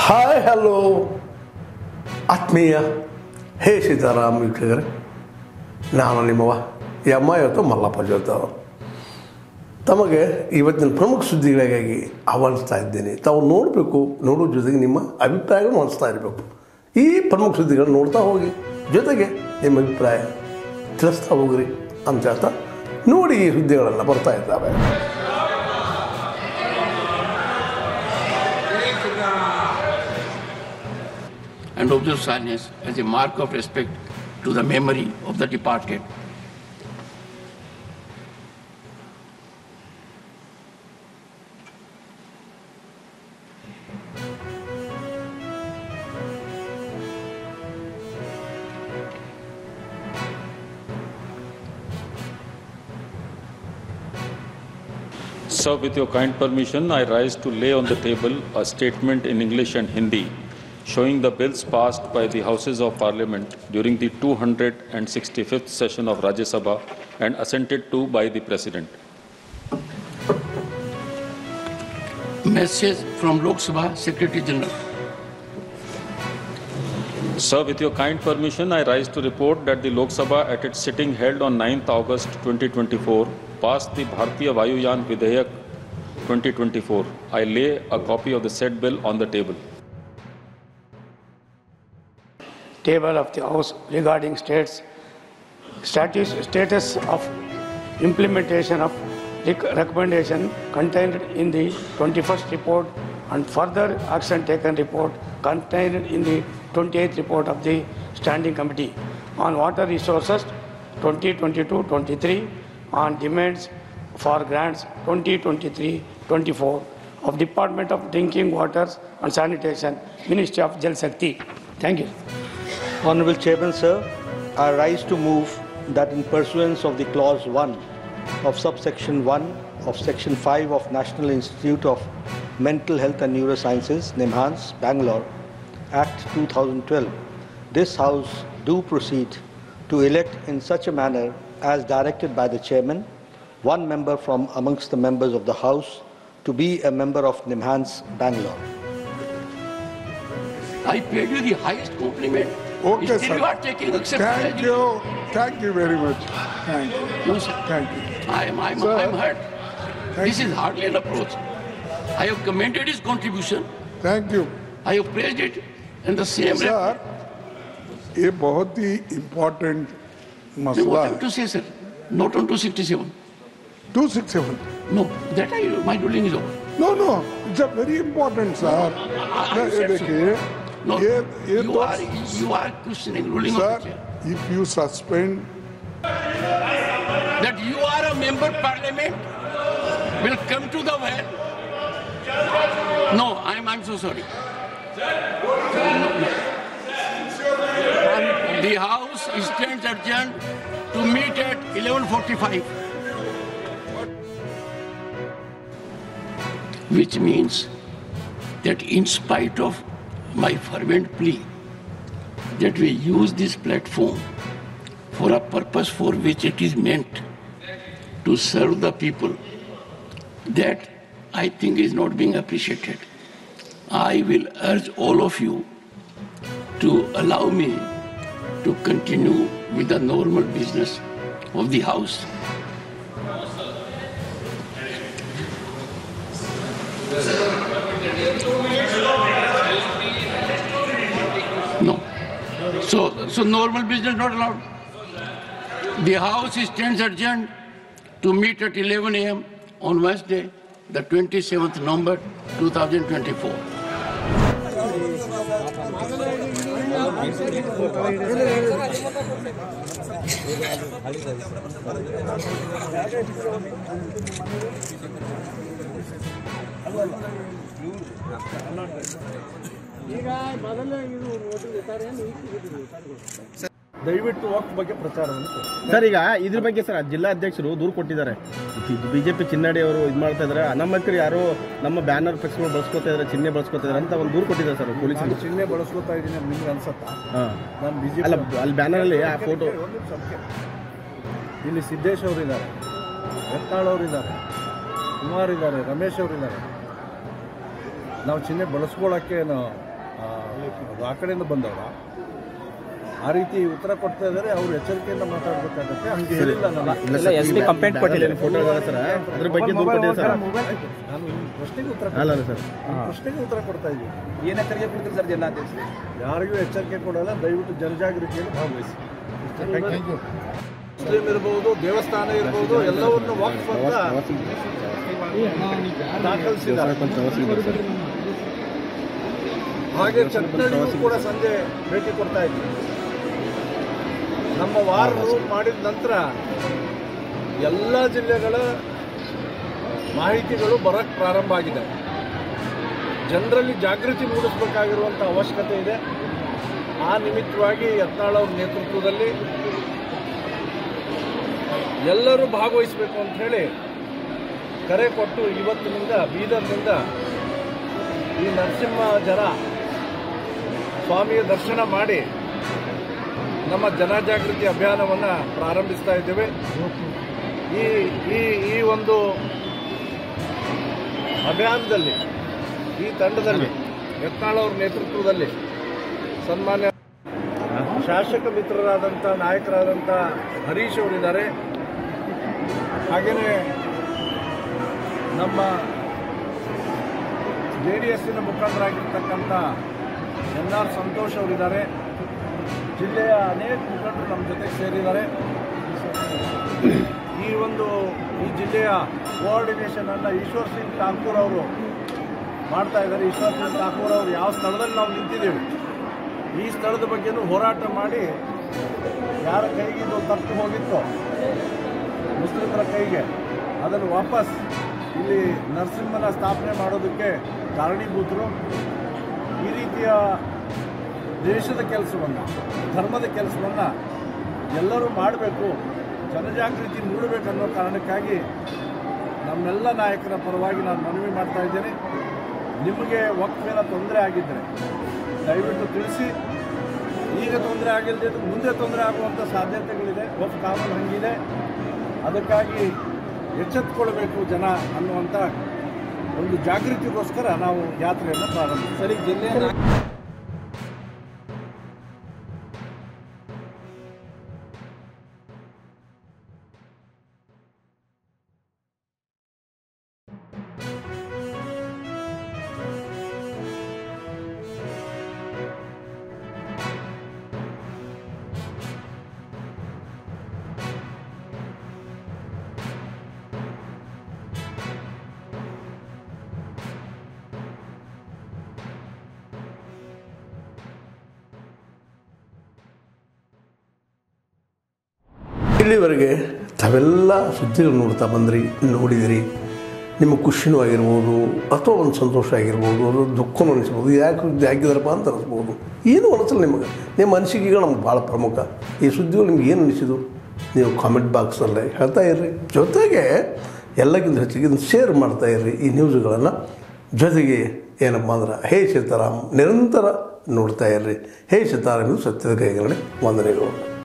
Hi hello ಆತ್ಮೀಯ ಹೇ ಸೀತಾರಾಮ್ ವೀಕ್ಷಕರೇ, ನಾನು ನಿಮ್ಮವ ಇವತ್ತು ಮಲ್ಲಪ್ಪ ಜೋತ ತಮಗೆ ಇವತ್ತಿನ ಪ್ರಮುಖ ಸುದ್ದಿಗಳಿಗಾಗಿ ಆಹ್ವಾನಿಸ್ತಾ ಇದ್ದೇನೆ. ತಾವು ನೋಡಬೇಕು, ನೋಡೋ ಜೊತೆಗೆ ನಿಮ್ಮ ಅಭಿಪ್ರಾಯಗಳನ್ನು ಹೊಂದಿಸ್ತಾ ಇರಬೇಕು. ಈ ಪ್ರಮುಖ ಸುದ್ದಿಗಳನ್ನು ನೋಡ್ತಾ ಹೋಗಿ, ಜೊತೆಗೆ ನಿಮ್ಮ ಅಭಿಪ್ರಾಯ ತಿಳಿಸ್ತಾ ಹೋಗ್ರಿ ಅಂತ ಹೇಳ್ತಾ ನೋಡಿ ಈ ಸುದ್ದಿಗಳೆಲ್ಲ ಬರ್ತಾ ಇದ್ದಾವೆ. And observe silence as a mark of respect to the memory of the departed. Sir, with your kind permission, I rise to lay on the table a statement in English and Hindi showing the bills passed by the Houses of Parliament during the 265th session of Rajya Sabha and assented to by the President. Message from Lok Sabha Secretary General. Sir, with your kind permission, I rise to report that the Lok Sabha at its sitting held on 9th August 2024 passed the Bharatiya Vayuyan Videyak 2024. I lay a copy of the said bill on the table. Table of the House regarding status of implementation of recommendation contained in the 21st report and further action taken report contained in the 28th report of the Standing Committee on Water Resources 2022-23 on demands for grants 2023-24 of Department of Drinking Waters and Sanitation, Ministry of Jal Shakti. Thank you. Honorable Chairman, sir, I rise to move that in pursuance of the Clause 1 of Subsection 1 of Section 5 of National Institute of Mental Health and Neurosciences, NIMHANS, Bangalore, Act 2012, this House do proceed to elect in such a manner as directed by the Chairman, one member from amongst the members of the House to be a member of NIMHANS, Bangalore. I paid you the highest compliment. Okay, Still sir. you are taking exception. Thank you very much. Thank you. No, sir. Thank you. I'm hurt. This is hardly an approach. I have commended his contribution. Thank you. I have praised it in the same Sir, ये बहुत ही important मसला What है. to say, sir? Not on 267. 267. No, my ruling is over. No, it's a very important, sir. I ये said so. देखिए, No, ये you are questioning ruling of sir, the chair. if you suspend, That you are a member parliament will come to the well. No, I'm so sorry. No. The House stands adjourned to meet at 11:45. Which means that in spite of my fervent plea that we use this platform for a purpose for which it is meant to serve the people, that I think is not being appreciated. I will urge all of you to allow me to continue with the normal business of the House. No. So normal business not allowed. The House stands adjourned to meet at 11 a.m. on Wednesday, the 27th November 2024. ದಯವಿಟ್ಟು ವಕ್ಫ್ ಬಗ್ಗೆ ಪ್ರಚಾರವನ್ನು sir, ಈಗ ಇದ್ರ ಬಗ್ಗೆ sir ಜಿಲ್ಲಾಧ್ಯಕ್ಷರು ದೂರು ಕೊಟ್ಟಿದ್ದಾರೆ. BJP ಚಿನ್ನಡಿ ಅವರು ಇದು ಮಾಡ್ತಾ ಇದ್ದಾರೆ, ಅನಾಮಕರು ಯಾರೋ ನಮ್ಮ ಬ್ಯಾನರ್ ಫ್ಲೆಕ್ಸ್ಗಳು ಬಳಸ್ಕೊತಾ ಇದ್ದಾರೆ, ಚಿಹ್ನೆ ಬಳಸ್ಕೊತಾ ಇದ್ದಾರೆ ಅಂತ ಒಂದು ದೂರು ಕೊಟ್ಟಿದ್ದಾರೆ ಸರ್ ಪೊಲೀಸರು. ಚಿಹ್ನೆ ಬಳಸ್ಕೊತಾ ಇದ್ದೀನಿ ನಿಮ್ಗೆ ಅನ್ಸತ್ತಾ? ನಾನು ಬಿಜೆಪಿ ಅಲ್ಲ, ಅಲ್ಲಿ ಬ್ಯಾನರಲ್ಲಿ ಆ ಫೋಟೋ ಇಲ್ಲಿ ಸಿದ್ದೇಶ್ ಅವರಿದ್ದಾರೆ, ಯತ್ನಾಳ್ ಅವರಿದ್ದಾರೆ, ಕುಮಾರ್ ಇದ್ದಾರೆ, ರಮೇಶ್ ಅವರಿದ್ದಾರೆ. ನಾವು ಚಿಹ್ನೆ ಬಳಸ್ಕೊಳ್ಳೋಕ್ಕೆ ಅದು ಆ ಕಡೆಯಿಂದ ಬಂದವರ ಆ ರೀತಿ ಉತ್ತರ ಕೊಡ್ತಾ ಇದ್ದಾರೆ. ಅವರು ಎಚ್ಚರಿಕೆಯಿಂದ ಮಾತಾಡಬೇಕಾಗುತ್ತೆ. ಹಂಗೆ ಹೇಳಿಲ್ಲ ನಾನು. ಕಂಪ್ಲೇಂಟ್ ಕೊಟ್ಟಿದ್ದೀನಿ ಫೋಟೋ ಸರ್, ಅದ್ರ ಬಗ್ಗೆ ದೂರು ಕೊಟ್ಟಿದ್ದೀನಿ ಸರ್. ನಾನು ಪ್ರಶ್ನೆಗೆ ಉತ್ತರ ಅಲ್ಲ ಸರ್, ಪ್ರಶ್ನೆಗೆ ಉತ್ತರ ಕೊಡ್ತಾ ಇದ್ದೀನಿ. ಏನು ಎಚ್ಚರಿಕೆ ಕೊಡ್ತೀರಿ ಸರ್ ಜಿಲ್ಲಾಧ್ಯಕ್ಷ? ಯಾರಿಗೂ ಎಚ್ಚರಿಕೆ ಕೊಡಲ್ಲ. ದಯವಿಟ್ಟು ಜನಜಾಗೃತಿಯಲ್ಲಿ ಭಾಗವಹಿಸಿ. ಮುಸ್ಲಿಂ ಇರ್ಬೋದು, ದೇವಸ್ಥಾನ ಇರ್ಬೋದು, ಎಲ್ಲವನ್ನು ವಕ್ಫ್ ಅಂತ ದಾಖಲಿಸಿದ್ದಾರೆ. ಹಾಗೆ ಚಟ್ನಳ್ಳಿಗೂ ಕೂಡ ಸಂಜೆ ಭೇಟಿ ಕೊಡ್ತಾ ಇದ್ವಿ. ನಮ್ಮ ವಾರ್ ರೂಮ್ ಮಾಡಿದ ನಂತರ ಎಲ್ಲ ಜಿಲ್ಲೆಗಳ ಮಾಹಿತಿಗಳು ಬರಕ್ಕೆ ಪ್ರಾರಂಭ ಆಗಿದೆ. ಜನರಲ್ಲಿ ಜಾಗೃತಿ ಮೂಡಿಸಬೇಕಾಗಿರುವಂಥ ಅವಶ್ಯಕತೆ ಇದೆ. ಆ ನಿಮಿತ್ತವಾಗಿ ಯತ್ನಾಳ್ ಅವ್ರ ನೇತೃತ್ವದಲ್ಲಿ ಎಲ್ಲರೂ ಭಾಗವಹಿಸಬೇಕು ಅಂತ ಹೇಳಿ ಕರೆ ಕೊಟ್ಟು ಇವತ್ತಿನಿಂದ ಬೀದರ್ನಿಂದ ಈ ನರಸಿಂಹ ಜನ ಸ್ವಾಮಿಯ ದರ್ಶನ ಮಾಡಿ ನಮ್ಮ ಜನಜಾಗೃತಿ ಅಭಿಯಾನವನ್ನು ಪ್ರಾರಂಭಿಸ್ತಾ ಇದ್ದೇವೆ. ಈ ಒಂದು ಅಭಿಯಾನದಲ್ಲಿ ಈ ತಂಡದಲ್ಲಿ ಯತ್ನಾಳ್ ಅವ್ರ ನೇತೃತ್ವದಲ್ಲಿ ಸನ್ಮಾನ್ಯ ಶಾಸಕ ಮಿತ್ರರಾದಂಥ ನಾಯಕರಾದಂಥ ಹರೀಶ್ ಅವರಿದ್ದಾರೆ. ಹಾಗೆಯೇ ನಮ್ಮ JDSನ ಮುಖಂಡರಾಗಿರ್ತಕ್ಕಂಥ NR ಸಂತೋಷ್ ಅವರಿದ್ದಾರೆ. ಜಿಲ್ಲೆಯ ಅನೇಕ ಮುಖಂಡರು ನಮ್ಮ ಜೊತೆಗೆ ಸೇರಿದ್ದಾರೆ. ಈ ಜಿಲ್ಲೆಯ ಕೋಆರ್ಡಿನೇಷನ್ ಅನ್ನು ಈಶ್ವರ್ ಸಿಂಗ್ ಠಾಕೂರ್ ಅವರು ಮಾಡ್ತಾ ಇದ್ದಾರೆ. ಈಶ್ವರ್ ಸಿಂಗ್ ಠಾಕೂರ್ ಅವರು ಯಾವ ಸ್ಥಳದಲ್ಲಿ ನಾವು ನಿಂತಿದ್ದೇವೆ, ಈ ಸ್ಥಳದ ಬಗ್ಗೆನೂ ಹೋರಾಟ ಮಾಡಿ ಯಾರ ಕೈಗೆ ಇದು ತಪ್ಪು ಹೋಗಿತ್ತೋ ಮುಸ್ಲಿಮರ ಕೈಗೆ ಅದನ್ನು ವಾಪಸ್ ಇಲ್ಲಿ ನರಸಿಂಹನ ಸ್ಥಾಪನೆ ಮಾಡೋದಕ್ಕೆ ಕಾರಣೀಭೂತರು. ಈ ರೀತಿಯ ದೇಶದ ಕೆಲಸವನ್ನು, ಧರ್ಮದ ಕೆಲಸವನ್ನು ಎಲ್ಲರೂ ಮಾಡಬೇಕು, ಜನಜಾಗೃತಿ ಮೂಡಬೇಕನ್ನೋ ಕಾರಣಕ್ಕಾಗಿ ನಮ್ಮೆಲ್ಲ ನಾಯಕರ ಪರವಾಗಿ ನಾನು ಮನವಿ ಮಾಡ್ತಾ ಇದ್ದೇನೆ. ನಿಮಗೆ ವಕ್ಫಿನ ತೊಂದರೆ ಆಗಿದ್ದರೆ ದಯವಿಟ್ಟು ತಿಳಿಸಿ. ಈಗ ತೊಂದರೆ ಆಗಿಲ್ಲದೆ ಮುಂದೆ ತೊಂದರೆ ಆಗುವಂಥ ಸಾಧ್ಯತೆಗಳಿದೆ. ವಕ್ಫ್ ಕಾನೂನು ಹಂಗಿದೆ. ಅದಕ್ಕಾಗಿ ಎಚ್ಚೆತ್ತುಕೊಳ್ಬೇಕು ಜನ ಅನ್ನುವಂಥ ಒಂದು ಜಾಗೃತಿಗೋಸ್ಕರ ನಾವು ಯಾತ್ರೆಯನ್ನು ಪ್ರಾರಂಭಿಸ್ತೀವಿ. ಸರಿ, ಜಿಲ್ಲೆಯ ಇಲ್ಲಿವರೆಗೆ ತಾವೆಲ್ಲ ಸುದ್ದಿಗಳು ನೋಡ್ತಾ ಬಂದ್ರಿ, ನೋಡಿದಿರಿ. ನಿಮ್ಮ ಖುಷಿನೂ ಆಗಿರ್ಬೋದು, ಅಥವಾ ಒಂದು ಸಂತೋಷ ಆಗಿರ್ಬೋದು, ಅದು ದುಃಖನೂ ಅನಿಸ್ಬೋದು. ಯಾಕೆ ಹಾಕಿದಾರಪ್ಪ ಅಂತ ಅನಿಸ್ಬೋದು. ಏನೂ ಅನಿಸಲ್ಲ ನಿಮಗೆ. ನಿಮ್ಮ ಅನಿಸಿಕೆಗಳು ನಮ್ಗೆ ಭಾಳ ಪ್ರಮುಖ. ಈ ಸುದ್ದಿಗಳು ನಿಮ್ಗೆ ಏನು ಅನಿಸಿದ್ದು ನೀವು ಕಾಮೆಂಟ್ ಬಾಕ್ಸಲ್ಲೇ ಹೇಳ್ತಾ ಇರ್ರಿ. ಜೊತೆಗೆ ಎಲ್ಲಕ್ಕಿಂತ ಹೆಚ್ಚಿಗೆ ಇದನ್ನು ಶೇರ್ ಮಾಡ್ತಾ ಇರ್ರಿ ಈ ನ್ಯೂಸ್ಗಳನ್ನು. ಜೊತೆಗೆ ಏನಪ್ಪ ಅಂದ್ರೆ ಹೇ ಸೀತಾರಾಮ್ ನಿರಂತರ ನೋಡ್ತಾ ಇರ್ರಿ. ಹೇ ಸೀತಾರಾಮ್, ಸತ್ಯದ ಕೈಗಳಲ್ಲಿ ವಂದನೆಗಳು.